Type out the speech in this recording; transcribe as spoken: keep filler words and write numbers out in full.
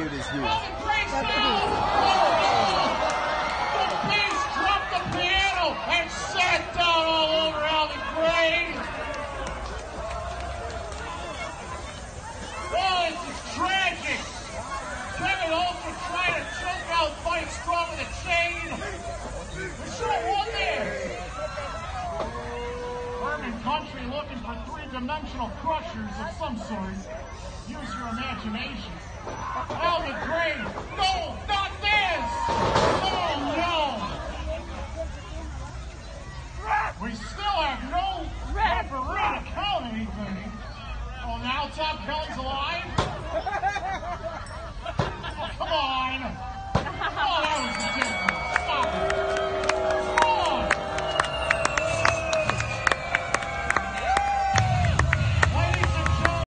mute his youth. Oh, the bass down! The bass dropped the piano and sat down all over Alvin Gray. Oh, this is tragic. Kevin also trying to choke out Fight Strong with a chain. The show won there. Urban Country looking for three-dimensional crushers of some sort. Use your imagination. Alvin Gray, no, not this! Oh no! We still have no referee to count anything. Oh, now Tom Kelly's